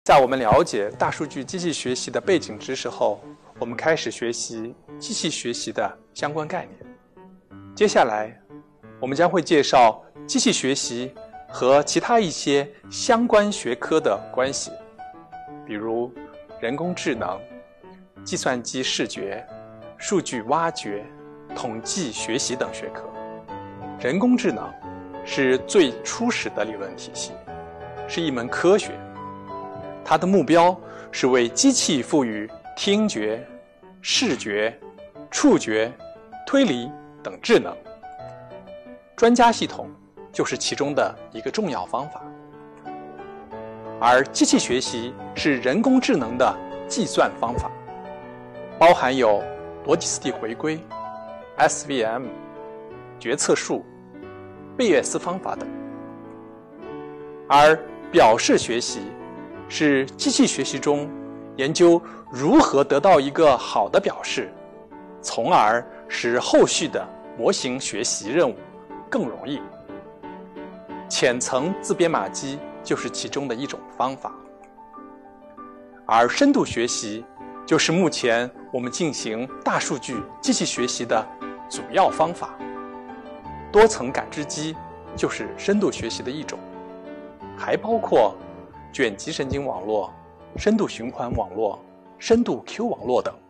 在我们了解大数据机器学习的背景知识后，我们开始学习机器学习的相关概念。接下来，我们将会介绍机器学习和其他一些相关学科的关系，比如人工智能、计算机视觉、数据挖掘、统计学习等学科。人工智能是最初始的理论体系，是一门科学。它的目标是为机器赋予听觉、视觉、触觉、推理等智能。专家系统就是其中的一个重要方法。而机器学习是人工智能的计算方法，包含有逻辑斯蒂回归、SVM、决策树、贝叶斯方法等。而表示学习是机器学习中研究如何得到一个好的表示，从而使后续的模型学习任务更容易。浅层自编码机就是其中的一种方法。而深度学习就是目前我们进行大数据机器学习的主要方法。多层感知机就是深度学习的一种，还包括卷积神经网络、深度循环网络、深度 Q 网络等。